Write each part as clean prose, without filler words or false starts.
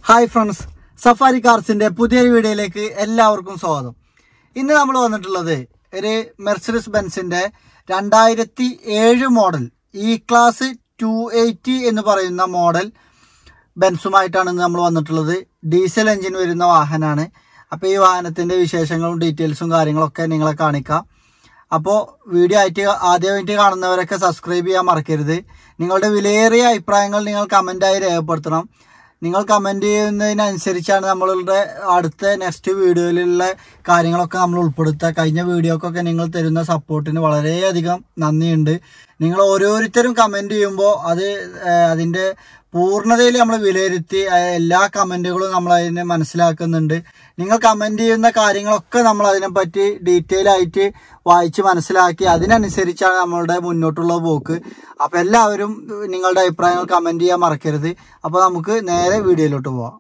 Hi friends, safari കാർസിന്റെ പുതിയൊരു വീഡിയോയിലേക്ക് എല്ലാവർക്കും സ്വാഗതം. ഇന്ന് നമ്മൾ വന്നിട്ടുള്ളത് ഒരു മെർസിഡീസ് ബെൻസിന്റെ 2007 മോഡൽ ഇ ക്ലാസ് 280 എന്ന് പറയുന്ന മോഡൽ ബെൻസുമായിട്ടാണ് ഇന്ന് നമ്മൾ വന്നിട്ടുള്ളത്. ഡീസൽ എഞ്ചിൻ വരുന്ന വാഹനമാണ്. അപ്പോൾ ഈ വാഹനത്തിന്റെ വിശേഷങ്ങളും ഡീറ്റെയിൽസും കാര്യങ്ങളൊക്കെ നിങ്ങളെ കാണിക്കാം. അപ്പോൾ വീഡിയോ ആദ്യമായിട്ട് കാണുന്നവരൊക്കെ സബ്സ്ക്രൈബ് ചെയ്യാൻ മറക്കരുത്. നിങ്ങളുടെ വിലയേറിയ അഭിപ്രായങ്ങൾ നിങ്ങൾ കമൻറ്റായി രേഖപ്പെടുത്തണം. നിങ്ങൾ കമൻറ്റ് ചെയ്യുന്നതിനനുസരിച്ചാണ് നമ്മളുടെ അടുത്ത നെക്സ്റ്റ് വീഡിയോയിലുള്ള കാര്യങ്ങളൊക്കെ നമ്മൾ ഉൾപ്പെടുത്തുക. കഴിഞ്ഞ വീഡിയോക്കൊക്കെ നിങ്ങൾ തരുന്ന സപ്പോർട്ടിന് വളരെയധികം നന്ദിയുണ്ട്. നിങ്ങൾ ഓരോരുത്തരും കമൻറ്റ് ചെയ്യുമ്പോൾ അതിൻ്റെ പൂർണ്ണതയിൽ നമ്മൾ വിലയിരുത്തി എല്ലാ കമൻറ്റുകളും നമ്മൾ അതിനെ മനസ്സിലാക്കുന്നുണ്ട്. നിങ്ങൾ കമൻറ്റ് ചെയ്യുന്ന കാര്യങ്ങളൊക്കെ നമ്മൾ അതിനെപ്പറ്റി ഡീറ്റെയിൽ ആയിട്ട് വായിച്ച് മനസ്സിലാക്കി അതിനനുസരിച്ചാണ് നമ്മളുടെ മുന്നോട്ടുള്ള പോക്ക്. അപ്പോൾ എല്ലാവരും നിങ്ങളുടെ അഭിപ്രായങ്ങൾ കമൻറ്റ് ചെയ്യാൻ മറക്കരുത്. അപ്പോൾ നമുക്ക് നേരെ വീഡിയോയിലോട്ട് പോവാം.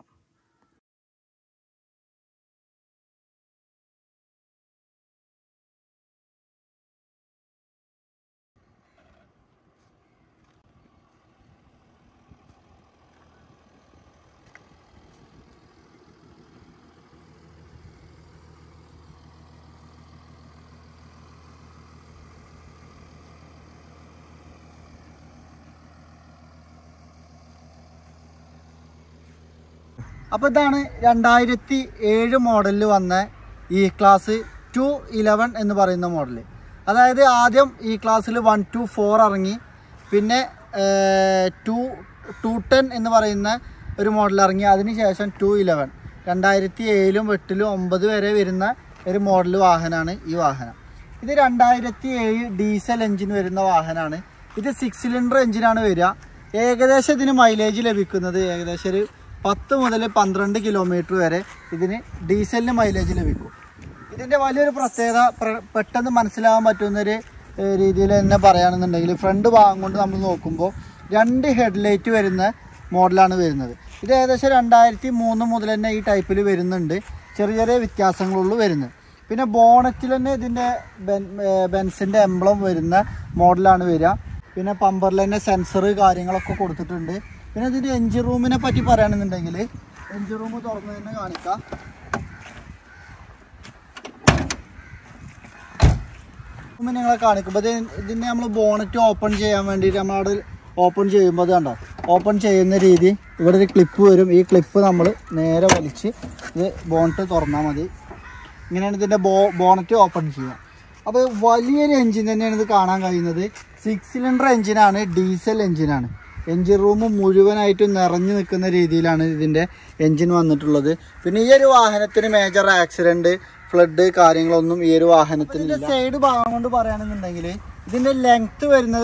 അപ്പോൾ ഇതാണ് 2007 മോഡലിൽ വന്ന ഇ ക്ലാസ് 211 എന്ന് പറയുന്ന മോഡൽ. അതായത് ആദ്യം ഈ ക്ലാസ്സിൽ 124 ഇറങ്ങി, പിന്നെ 210 എന്ന് പറയുന്ന ഒരു മോഡൽ ഇറങ്ങി, അതിനുശേഷം 211 2007 8 9 വരെ വരുന്ന ഒരു മോഡൽ വാഹനമാണ് ഈ വാഹനം. ഇത് 2007 ഡീസൽ എഞ്ചിൻ വരുന്ന വാഹനമാണ്. ഇത് 6 സിലിണ്ടർ എഞ്ചിനാണ് വരിക. ഏകദേശം ഇതിന് മൈലേജ് ലഭിക്കുന്നത് ഏകദേശം ഒരു 10 മുതൽ 12 കിലോമീറ്റർ വരെ ഇതിന് ഡീസലിന് മൈലേജ് ലഭിക്കും. ഇതിൻ്റെ വലിയൊരു പ്രത്യേകത പെട്ടെന്ന് മനസ്സിലാകാൻ പറ്റുന്നൊരു രീതിയിൽ തന്നെ പറയുകയാണെന്നുണ്ടെങ്കിൽ ഫ്രണ്ട് ഭാഗം കൊണ്ട് നമ്മൾ നോക്കുമ്പോൾ 2 ഹെഡ്ലൈറ്റ് വരുന്ന മോഡലാണ് വരുന്നത്. ഇത് ഏകദേശം 2003 മുതൽ തന്നെ ഈ ടൈപ്പിൽ വരുന്നുണ്ട്. ചെറിയ ചെറിയ വ്യത്യാസങ്ങളുള്ളൂ വരുന്നത്. പിന്നെ ബോണറ്റിൽ തന്നെ ഇതിൻ്റെ ബെൻസിൻ്റെ എംബ്ലം വരുന്ന മോഡലാണ് വരിക. പിന്നെ പമ്പറിൽ തന്നെ സെൻസർ കാര്യങ്ങളൊക്കെ കൊടുത്തിട്ടുണ്ട്. പിന്നെ ഇതിൻ്റെ എഞ്ചിൻ റൂമിനെ പറ്റി പറയുകയാണെന്നുണ്ടെങ്കിൽ എഞ്ചിൻ റൂം തുറന്ന് തന്നെ കാണിക്കാം. നിങ്ങളെ കാണിക്കുമ്പോൾ ഇതിൻ്റെ നമ്മൾ ബോണറ്റ് ഓപ്പൺ ചെയ്യാൻ വേണ്ടിയിട്ട് നമ്മളവിടെ ഓപ്പൺ ചെയ്യുമ്പോൾ അത് കണ്ടോ, ഓപ്പൺ ചെയ്യുന്ന രീതി ഇവിടെ ഒരു ക്ലിപ്പ് വരും. ഈ ക്ലിപ്പ് നമ്മൾ നേരെ വലിച്ച് ഇത് ബോണറ്റ് തുറന്നാൽ മതി. ഇങ്ങനെയാണ് ഇതിൻ്റെ ബോണറ്റ് ഓപ്പൺ ചെയ്യുക. അപ്പോൾ വലിയൊരു എഞ്ചിൻ തന്നെയാണ് ഇത് കാണാൻ കഴിയുന്നത്. 6 സിലിണ്ടർ എഞ്ചിനാണ്, ഡീസൽ എഞ്ചിനാണ്. എഞ്ചിൻ റൂം മുഴുവനായിട്ടും നിറഞ്ഞു നിൽക്കുന്ന രീതിയിലാണ് ഇതിൻ്റെ എഞ്ചിൻ വന്നിട്ടുള്ളത്. പിന്നെ ഈ ഒരു വാഹനത്തിന് മേജർ ആക്സിഡൻറ്റ്, ഫ്ലഡ് കാര്യങ്ങളൊന്നും ഈ ഒരു വാഹനത്തിന്. സൈഡ് ഭാഗം കൊണ്ട് പറയുകയാണെന്നുണ്ടെങ്കിൽ ഇതിൻ്റെ ലെങ്ത്ത് വരുന്നത്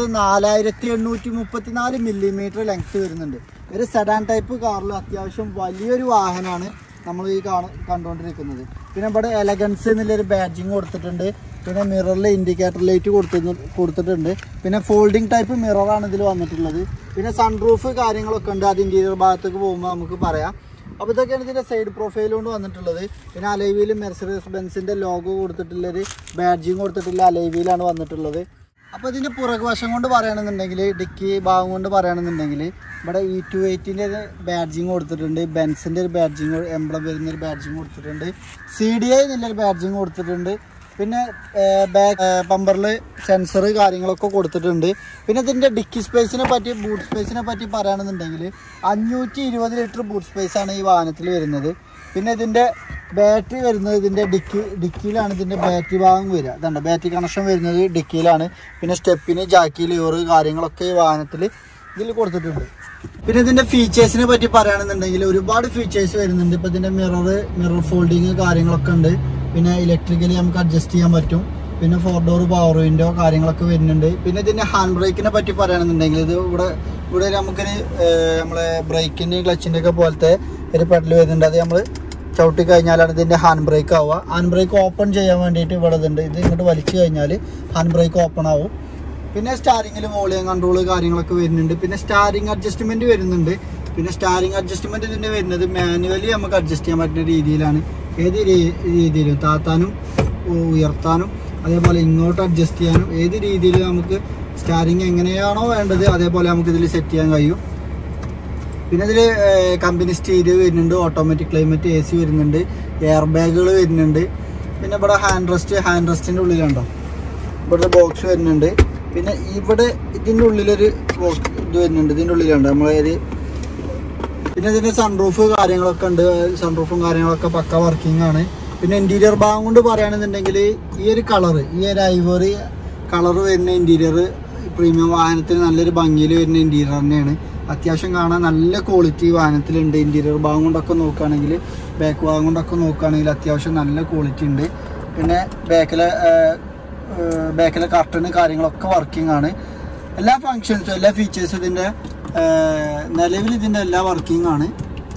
4834 മില്ലിമീറ്റർ ലെങ്ത്ത് വരുന്നുണ്ട്. ഒരു സെഡാൻ ടൈപ്പ് കാറിൽ അത്യാവശ്യം വലിയൊരു വാഹനമാണ് നമ്മൾ ഈ കണ്ടുകൊണ്ടിരിക്കുന്നത്. പിന്നെ ഇവിടെ എലഗൻസ് എന്നുള്ളൊരു ബാഡ്ജിങ് കൊടുത്തിട്ടുണ്ട്. പിന്നെ മിററിൽ ഇൻഡിക്കേറ്റർ ലൈറ്റ് കൊടുത്തിട്ടുണ്ട്. പിന്നെ ഫോൾഡിങ് ടൈപ്പ് മിററാണ് ഇതിൽ വന്നിട്ടുള്ളത്. പിന്നെ സൺറൂഫ് കാര്യങ്ങളൊക്കെ ഉണ്ട്. അത് ഇൻറ്റീരിയർ ഭാഗത്തേക്ക് പോകുമ്പോൾ നമുക്ക് പറയാം. അപ്പോൾ ഇതൊക്കെയാണ് ഇതിൻ്റെ സൈഡ് പ്രൊഫൈൽ കൊണ്ട് വന്നിട്ടുള്ളത്. പിന്നെ അലൈവിയിൽ മെർസിഡീസ് ബെൻസിൻ്റെ ലോഗോ കൊടുത്തിട്ടുള്ളൊരു ബാഡ്ജിങ് കൊടുത്തിട്ടുള്ള അലൈവിയിലാണ് വന്നിട്ടുള്ളത്. അപ്പോൾ ഇതിൻ്റെ പുറകുവശം കൊണ്ട് പറയുകയാണെന്നുണ്ടെങ്കിൽ ഡിക്കി ഭാഗം കൊണ്ട് പറയുകയാണെന്നുണ്ടെങ്കിൽ ഇവിടെ E280 ഒരു ബാഡ്ജിങ് കൊടുത്തിട്ടുണ്ട്. ബെൻസിൻ്റെ ഒരു ബാഡ്ജിങ് എംബ്ലം വരുന്നൊരു ബാഡ്ജിങ് കൊടുത്തിട്ടുണ്ട്. CDI എന്നുള്ളൊരു ബാഡ്ജിങ് കൊടുത്തിട്ടുണ്ട്. പിന്നെ ബാക്ക് പമ്പറിൽ സെൻസർ കാര്യങ്ങളൊക്കെ കൊടുത്തിട്ടുണ്ട്. പിന്നെ ഇതിൻ്റെ ഡിക്കി സ്പേസിനെ പറ്റി, ബൂട്ട് സ്പേസിനെ പറ്റി പറയുകയാണെന്നുണ്ടെങ്കിൽ 520 ലിറ്റർ ബൂട്ട് സ്പേസാണ് ഈ വാഹനത്തിൽ വരുന്നത്. പിന്നെ ഇതിൻ്റെ ബാറ്ററി വരുന്നത് ഇതിൻ്റെ ഡിക്കിയിലാണ് ഇതിൻ്റെ ബാറ്ററി ഭാഗം വരിക. അതുകൊണ്ട് ബാറ്ററി കണക്ഷൻ വരുന്നത് ഡിക്കിയിലാണ്. പിന്നെ സ്റ്റെപ്പിന്, ജാക്കി, ലിവർ കാര്യങ്ങളൊക്കെ ഈ വാഹനത്തിൽ ഇതിൽ കൊടുത്തിട്ടുണ്ട്. പിന്നെ ഇതിൻ്റെ ഫീച്ചേഴ്സിനെ പറ്റി പറയുകയാണെന്നുണ്ടെങ്കിൽ ഒരുപാട് ഫീച്ചേഴ്സ് വരുന്നുണ്ട്. ഇപ്പോൾ ഇതിൻ്റെ മിറർ ഫോൾഡിങ് കാര്യങ്ങളൊക്കെ ഉണ്ട്. പിന്നെ ഇലക്ട്രിക്കലി നമുക്ക് അഡ്ജസ്റ്റ് ചെയ്യാൻ പറ്റും. പിന്നെ 4 ഡോർ പവർ വിൻഡോ കാര്യങ്ങളൊക്കെ വരുന്നുണ്ട്. പിന്നെ ഇതിൻ്റെ ഹാൻഡ് ബ്രേക്കിനെ പറ്റി പറയുകയാണെന്നുണ്ടെങ്കിൽ ഇത് ഇവിടെ നമുക്കൊരു നമ്മളെ ബ്രേക്കിൻ്റെ ക്ലച്ചിൻ്റെ ഒക്കെ പോലത്തെ ഒരു പെഡൽ വരുന്നുണ്ട്. അത് നമ്മൾ ചവിട്ടി കഴിഞ്ഞാലാണ് ഇതിൻ്റെ ഹാൻഡ് ബ്രേക്ക് ആവുക. ഹാൻഡ് ബ്രേക്ക് ഓപ്പൺ ചെയ്യാൻ വേണ്ടിയിട്ട് ഇവിടെ ഇതുണ്ട്. ഇത് ഇങ്ങോട്ട് വലിച്ചു കഴിഞ്ഞാൽ ഹാൻഡ് ബ്രേക്ക് ഓപ്പൺ ആവും. പിന്നെ സ്റ്റാരിങ്ങിൽ വോളിയം കൺട്രോൾ കാര്യങ്ങളൊക്കെ വരുന്നുണ്ട്. പിന്നെ സ്റ്റാരിങ് അഡ്ജസ്റ്റ്മെൻറ്റ് വരുന്നുണ്ട്. പിന്നെ സ്റ്റാരിങ് അഡ്ജസ്റ്റ്മെൻറ്റ് ഇതിൻ്റെ വരുന്നത് മാനുവലി നമുക്ക് അഡ്ജസ്റ്റ് ചെയ്യാൻ പറ്റുന്ന രീതിയിലാണ്. ഏത് രീതിയിലും താത്താനും ഉയർത്താനും അതേപോലെ ഇങ്ങോട്ട് അഡ്ജസ്റ്റ് ചെയ്യാനും ഏത് രീതിയിൽ നമുക്ക് സ്റ്റാരിങ് എങ്ങനെയാണോ വേണ്ടത് അതേപോലെ നമുക്ക് ഇതിൽ സെറ്റ് ചെയ്യാൻ കഴിയും. പിന്നെ ഇതിൽ കമ്പനി സ്റ്റീരിയോ വരുന്നുണ്ട്, ഓട്ടോമാറ്റിക് ക്ലൈമറ്റ് AC വരുന്നുണ്ട്, എയർ ബാഗുകൾ വരുന്നുണ്ട്. പിന്നെ ഇവിടെ ഹാൻഡ് റെസ്റ്റിൻ്റെ ഉള്ളിലുണ്ടോ ഇവിടെ ബോക്സ് വരുന്നുണ്ട്. പിന്നെ ഇവിടെ ഇതിൻ്റെ ഉള്ളിലൊരു ബോക്സ് ഇത് വരുന്നുണ്ട്, ഇതിൻ്റെ ഉള്ളിലുണ്ട് നമ്മളൊരു. പിന്നെ ഇതിൻ്റെ സൺറൂഫ് കാര്യങ്ങളൊക്കെ ഉണ്ട്, സൺറൂഫും കാര്യങ്ങളൊക്കെ പക്ക വർക്കിംഗ് ആണ്. പിന്നെ ഇൻറ്റീരിയർ ഭാഗം കൊണ്ട് പറയുകയാണെന്നുണ്ടെങ്കിൽ ഈ ഒരു ഐവറി കളർ വരുന്ന ഇൻറ്റീരിയർ പ്രീമിയം വാഹനത്തിന് നല്ലൊരു ഭംഗിയിൽ വരുന്ന ഇൻറ്റീരിയർ തന്നെയാണ്. അത്യാവശ്യം കാണാൻ നല്ല ക്വാളിറ്റി വാഹനത്തിലുണ്ട്. ഇൻറ്റീരിയർ ഭാഗം കൊണ്ടൊക്കെ നോക്കുകയാണെങ്കിൽ, ബാക്ക് ഭാഗം കൊണ്ടൊക്കെ നോക്കുകയാണെങ്കിൽ അത്യാവശ്യം നല്ല ക്വാളിറ്റി ഉണ്ട്. പിന്നെ ബാക്കിലെ കർട്ടന് കാര്യങ്ങളൊക്കെ വർക്കിംഗ് ആണ്. എല്ലാ ഫങ്ഷൻസും എല്ലാ ഫീച്ചേഴ്സും ഇതിൻ്റെ നിലവിൽ ഇതിൻ്റെ എല്ലാ വർക്കിംഗ് ആണ്.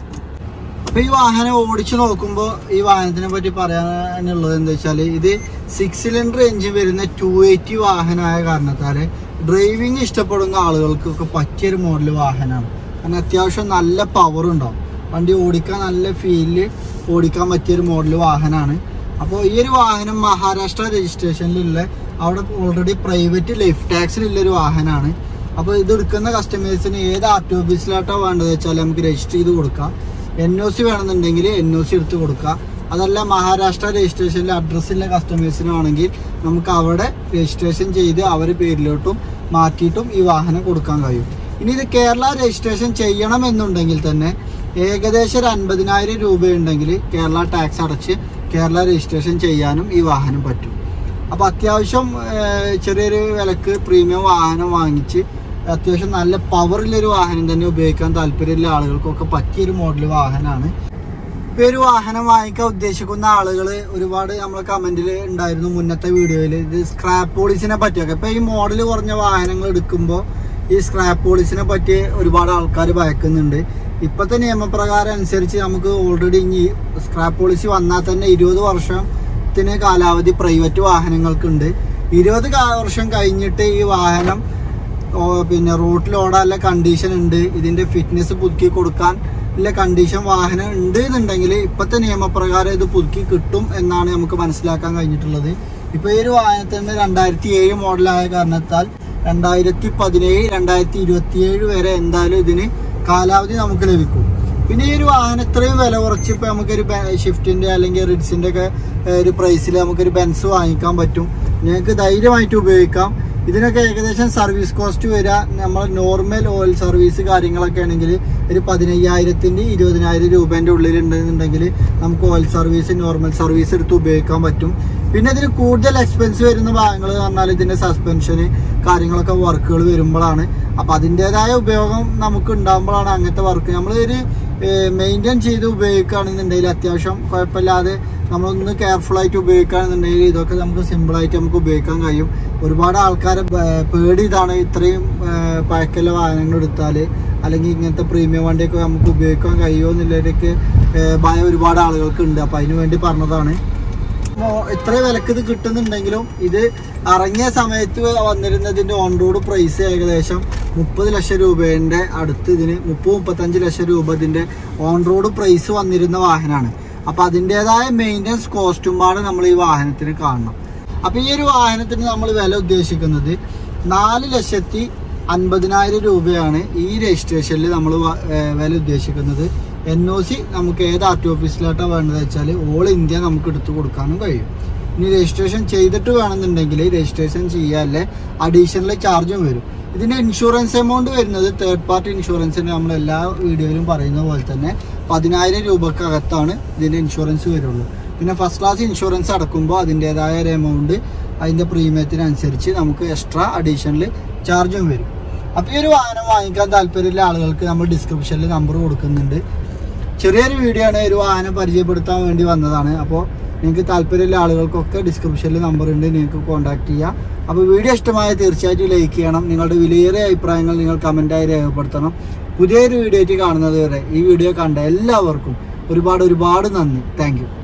അപ്പോൾ ഈ വാഹനം ഓടിച്ച് നോക്കുമ്പോൾ ഈ വാഹനത്തിനെ പറ്റി പറയാനുള്ളത് എന്താ വെച്ചാൽ, ഇത് 6 സിലിണ്ടർ എഞ്ചിൻ വരുന്ന 280 വാഹനമായ കാരണത്താൽ ഡ്രൈവിങ് ഇഷ്ടപ്പെടുന്ന ആളുകൾക്കൊക്കെ പറ്റിയൊരു മോഡൽ വാഹനമാണ്. കാരണം അത്യാവശ്യം നല്ല പവർ ഉണ്ടാവും, വണ്ടി ഓടിക്കാൻ നല്ല ഫീലിൽ ഓടിക്കാൻ പറ്റിയൊരു മോഡൽ വാഹനമാണ്. അപ്പോൾ ഈ ഒരു വാഹനം മഹാരാഷ്ട്ര രജിസ്ട്രേഷനിലുള്ള അവിടെ ഓൾറെഡി പ്രൈവറ്റ് ലൈഫ് ടാക്സിലുള്ളൊരു വാഹനമാണ്. അപ്പോൾ ഇത് എടുക്കുന്ന കസ്റ്റമേഴ്സിന് ഏത് RT ഓഫീസിലായിട്ടോ വേണ്ടത് വെച്ചാൽ നമുക്ക് രജിസ്റ്റർ ചെയ്ത് കൊടുക്കാം. NOC വേണമെന്നുണ്ടെങ്കിൽ NOC എടുത്ത് കൊടുക്കുക. അതല്ല മഹാരാഷ്ട്ര രജിസ്ട്രേഷനിൽ അഡ്രസ്സുള്ള കസ്റ്റമേഴ്സിനാണെങ്കിൽ നമുക്ക് അവിടെ രജിസ്ട്രേഷൻ ചെയ്ത് അവരുടെ പേരിലോട്ടും മാറ്റിയിട്ടും ഈ വാഹനം കൊടുക്കാൻ കഴിയും. ഇനി ഇത് കേരള രജിസ്ട്രേഷൻ ചെയ്യണമെന്നുണ്ടെങ്കിൽ തന്നെ ഏകദേശം 50,000 രൂപയുണ്ടെങ്കിൽ കേരള ടാക്സ് അടച്ച് കേരള രജിസ്ട്രേഷൻ ചെയ്യാനും ഈ വാഹനം പറ്റും. അപ്പോൾ അത്യാവശ്യം ചെറിയൊരു വിലക്ക് പ്രീമിയം വാഹനം വാങ്ങിച്ച് അത്യാവശ്യം നല്ല പവറുള്ളൊരു വാഹനം തന്നെ ഉപയോഗിക്കാൻ താല്പര്യമുള്ള ആളുകൾക്കൊക്കെ പറ്റിയൊരു മോഡൽ വാഹനമാണ്. ഇപ്പോൾ ഒരു വാഹനം വാങ്ങിക്കാൻ ഉദ്ദേശിക്കുന്ന ആളുകൾ ഒരുപാട് നമ്മളെ കമൻറ്റിൽ ഉണ്ടായിരുന്നു മുന്നത്തെ വീഡിയോയിൽ, ഇത് സ്ക്രാപ്പ് പോളിസിനെ പറ്റിയൊക്കെ. ഇപ്പോൾ ഈ മോഡൽ കുറഞ്ഞ വാഹനങ്ങൾ എടുക്കുമ്പോൾ ഈ സ്ക്രാപ്പ് പോളിസിനെ പറ്റി ഒരുപാട് ആൾക്കാർ ഭയക്കുന്നുണ്ട്. ഇപ്പോഴത്തെ നിയമപ്രകാരം അനുസരിച്ച് നമുക്ക് ഓൾറെഡി ഇനി സ്ക്രാപ്പ് പോളിസി വന്നാൽ തന്നെ 20 വർഷത്തിന് കാലാവധി പ്രൈവറ്റ് വാഹനങ്ങൾക്കുണ്ട്. 20 വർഷം കഴിഞ്ഞിട്ട് ഈ വാഹനം പിന്നെ റോട്ടിൽ ഓടാനുള്ള കണ്ടീഷൻ ഉണ്ട്, ഇതിൻ്റെ ഫിറ്റ്നസ് പുതുക്കി കൊടുക്കാൻ ഉള്ള കണ്ടീഷൻ വാഹനം ഉണ്ട് എന്നുണ്ടെങ്കിൽ ഇപ്പോഴത്തെ നിയമപ്രകാരം ഇത് പുതുക്കി കിട്ടും എന്നാണ് നമുക്ക് മനസ്സിലാക്കാൻ കഴിഞ്ഞിട്ടുള്ളത്. ഇപ്പോൾ ഈ ഒരു വാഹനത്തിന് 2007 മോഡലായ കാരണത്താൽ 2017, 2027 വരെ എന്തായാലും ഇതിന് കാലാവധി നമുക്ക് ലഭിക്കും. പിന്നെ ഈ ഒരു വാഹനം ഇത്രയും വില കുറച്ച് ഇപ്പോൾ നമുക്കൊരു ഷിഫ്റ്റിൻ്റെ അല്ലെങ്കിൽ റിഡ്സിൻ്റെ ഒക്കെ ഒരു പ്രൈസിൽ നമുക്കൊരു ബെൻസ് വാങ്ങിക്കാൻ പറ്റും. ഞങ്ങൾക്ക് ധൈര്യമായിട്ട് ഉപയോഗിക്കാം. ഇതിനൊക്കെ ഏകദേശം സർവീസ് കോസ്റ്റ് വരിക നമ്മൾ നോർമൽ ഓയിൽ സർവീസ് കാര്യങ്ങളൊക്കെ ആണെങ്കിൽ ഒരു 15,000-ൻ്റെ 20,000 രൂപേൻ്റെ ഉള്ളിലുണ്ടെന്നുണ്ടെങ്കിൽ നമുക്ക് ഓയിൽ സർവീസ് നോർമൽ സർവീസ് എടുത്ത് ഉപയോഗിക്കാൻ പറ്റും. പിന്നെ ഇതിന് കൂടുതൽ എക്സ്പെൻസ് വരുന്ന ഭാഗങ്ങൾ എന്ന് പറഞ്ഞാൽ ഇതിൻ്റെ സസ്പെൻഷന് കാര്യങ്ങളൊക്കെ വർക്കുകൾ വരുമ്പോഴാണ്. അപ്പോൾ അതിൻ്റേതായ ഉപയോഗം നമുക്ക് ഉണ്ടാകുമ്പോഴാണ് അങ്ങനത്തെ വർക്ക് നമ്മളൊരു മെയിൻറ്റെയിൻ ചെയ്ത് ഉപയോഗിക്കുകയാണെന്നുണ്ടെങ്കിൽ അത്യാവശ്യം കുഴപ്പമില്ലാതെ നമ്മളൊന്ന് കെയർഫുള്ളായിട്ട് ഉപയോഗിക്കുകയാണെന്നുണ്ടെങ്കിൽ ഇതൊക്കെ നമുക്ക് സിമ്പിളായിട്ട് നമുക്ക് ഉപയോഗിക്കാൻ കഴിയും. ഒരുപാട് ആൾക്കാരെ പേടി ഇതാണ്, ഇത്രയും പഴക്കമുള്ള വാഹനങ്ങൾ എടുത്താൽ അല്ലെങ്കിൽ ഇങ്ങനത്തെ പ്രീമിയം വണ്ടിയൊക്കെ നമുക്ക് ഉപയോഗിക്കാൻ കഴിയുമോ എന്നുള്ളവരൊക്കെ ഭയം ഒരുപാട് ആളുകൾക്ക് ഉണ്ട്. അപ്പോൾ അതിന് വേണ്ടി പറഞ്ഞതാണ്. ഇത്ര വിലക്ക് ഇത് കിട്ടുന്നുണ്ടെങ്കിലും ഇത് ഇറങ്ങിയ സമയത്ത് വന്നിരുന്നതിൻ്റെ ഓൺ റോഡ് പ്രൈസ് ഏകദേശം 30 ലക്ഷം രൂപേൻ്റെ അടുത്ത്, ഇതിന് 30-35 ലക്ഷം രൂപ ഇതിൻ്റെ ഓൺ റോഡ് പ്രൈസ് വന്നിരുന്ന വാഹനമാണ്. അപ്പോൾ അതിൻ്റേതായ മെയിൻ്റനൻസ് കോസ്റ്റും പാടെ നമ്മൾ ഈ വാഹനത്തിന് കാണണം. അപ്പോൾ ഈ ഒരു വാഹനത്തിന് നമ്മൾ വില ഉദ്ദേശിക്കുന്നത് 4,50,000 രൂപയാണ് ഈ രജിസ്ട്രേഷനിൽ നമ്മൾ വില ഉദ്ദേശിക്കുന്നത്. NOC നമുക്ക് ഏത് RT ഓഫീസിലായിട്ടോ വേണ്ടത് വെച്ചാൽ ഓൾ ഇന്ത്യ നമുക്ക് എടുത്തു കൊടുക്കാനും കഴിയും. ഇനി രജിസ്ട്രേഷൻ ചെയ്തിട്ട് വേണമെന്നുണ്ടെങ്കിൽ രജിസ്ട്രേഷൻ ചെയ്യാല്ലേ അഡീഷണൽ ചാർജും വരും. ഇതിൻ്റെ ഇൻഷുറൻസ് എമൗണ്ട് വരുന്നത് തേർഡ് പാർട്ടി ഇൻഷുറൻസിന് നമ്മൾ എല്ലാ വീഡിയോയിലും പറയുന്ന പോലെ തന്നെ 10,000 രൂപക്കകത്താണ് ഇതിൻ്റെ ഇൻഷുറൻസ് വരുള്ളൂ. പിന്നെ ഫസ്റ്റ് ക്ലാസ് ഇൻഷുറൻസ് അടക്കുമ്പോൾ അതിൻ്റേതായ ഒരു എമൗണ്ട് അതിൻ്റെ പ്രീമിയത്തിനനുസരിച്ച് നമുക്ക് എക്സ്ട്രാ അഡീഷണൽ ചാർജും വരും. അപ്പോൾ ഈ ഒരു വാഹനം വാങ്ങിക്കാൻ താല്പര്യമുള്ള ആളുകൾക്ക് നമ്മൾ ഡിസ്ക്രിപ്ഷനിൽ നമ്പർ കൊടുക്കുന്നുണ്ട്. ചെറിയൊരു വീഡിയോ ആണ്, ഒരു വാഹനം പരിചയപ്പെടുത്താൻ വേണ്ടി വന്നതാണ്. അപ്പോൾ നിങ്ങൾക്ക് താല്പര്യമുള്ള ആളുകൾക്കൊക്കെ ഡിസ്ക്രിപ്ഷനിൽ നമ്പർ ഉണ്ട്, നിങ്ങൾക്ക് കോൺടാക്ട് ചെയ്യാം. അപ്പോൾ വീഡിയോ ഇഷ്ടമായ തീർച്ചയായിട്ടും ലൈക്ക് ചെയ്യണം. നിങ്ങളുടെ വിലയേറിയ അഭിപ്രായങ്ങൾ നിങ്ങൾ കമൻറ്റായി രേഖപ്പെടുത്തണം. പുതിയൊരു വീഡിയോ ആയിട്ട് കാണുന്നത് വരെ ഈ വീഡിയോ കണ്ട എല്ലാവർക്കും ഒരുപാട് നന്ദി. Thank U.